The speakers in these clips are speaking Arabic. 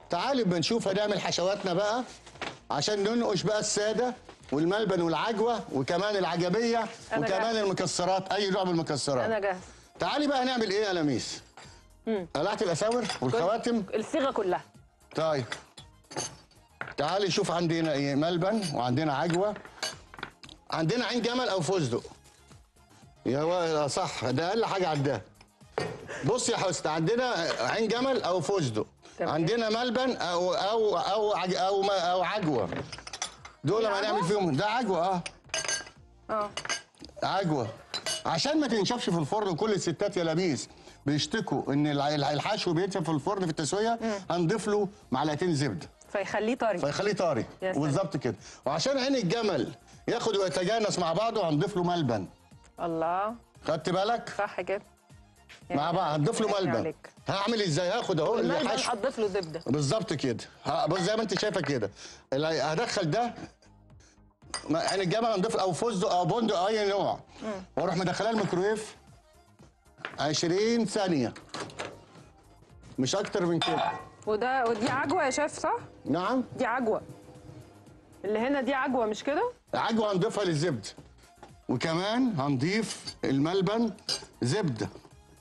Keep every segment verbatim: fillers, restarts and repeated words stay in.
تعالي بنشوف هنعمل حشواتنا بقى عشان ننقش بقى الساده والملبن والعجوه وكمان العجميه وكمان جاهز. المكسرات، اي نوع من المكسرات. انا جاهز. تعالي بقى هنعمل ايه يا لميس؟ امم قلعت الاساور والخواتم، الصيغه كلها. طيب تعالي شوف عندنا ايه، ملبن وعندنا عجوه، عندنا عين جمل او فستق. يا صح، ده اقل حاجه عداها. بص يا حسن، عندنا عين جمل او فستق، عندنا ملبن او او او عج او او عجوه. دول ما نعمل فيهم ده عجوه. اه اه عجوه عشان ما تنشفش في الفرن. وكل الستات يا لميس بيشتكوا ان الحشو بينشف في الفرن في التسويه، هنضيف له معلقتين زبده فيخليه طري فيخليه طري بالظبط كده. وعشان عين الجمل ياخد ويتجانس مع بعضه هنضيف له ملبن. الله، خدت بالك؟ صح كده مع بعض هنضيف له ملبن. هعمل ازاي؟ هاخد اهو الحشو هتضيف له زبده بالظبط كده. بص زي ما انت شايفه كده، هدخل ده عين الجمل هنضيف او فستق او بندق اي نوع، واروح مدخلاه الميكرويف عشرين ثانيه مش اكتر من كده. وده ودي عجوه يا شيف صح؟ نعم دي عجوه، اللي هنا دي عجوه مش كده؟ عجوه هنضيفها للزبده، وكمان هنضيف الملبن زبده.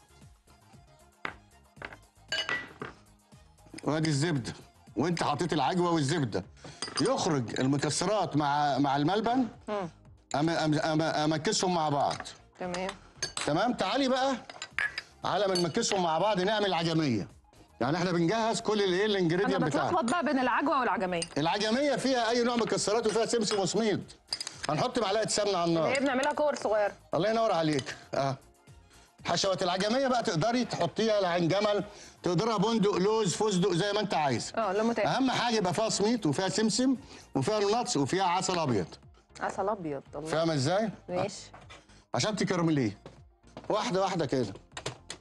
وادي الزبده، وانت حطيت العجوه والزبده، يخرج المكسرات مع مع الملبن، امكسهم مع بعض. تمام تمام. تعالي بقى على ما نمكسهم مع بعض نعمل العجميه. يعني احنا بنجهز كل الايه الانجريدينت بتاعنا. انا بتلخبط بقى بين العجوه والعجميه. العجميه فيها اي نوع مكسرات وفيها سمسم وسميد. هنحط معلقه سمنه على النار. هي بنعملها كور صغيره. الله ينور عليك. اه حشوات العجميه بقى تقدري تحطيها لعين جمل، تقدرها بندق، لوز، فستق، زي ما انت عايز. اه لما تاكل. اهم حاجه يبقى فيها سميد وفيها سمسم وفيها النتس وفيها عسل ابيض. عسل ابيض، الله. فاهمه ازاي؟ ماشي. عشان تكرمليه واحده واحده كده.